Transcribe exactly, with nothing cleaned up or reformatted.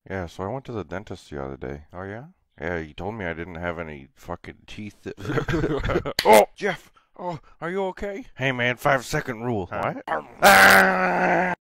Yeah, so I went to the dentist the other day. Oh yeah? Yeah, he told me I didn't have any fucking teeth that... Oh, Jeff! Oh, are you okay? Hey man, five second rule. Huh? What? Ah!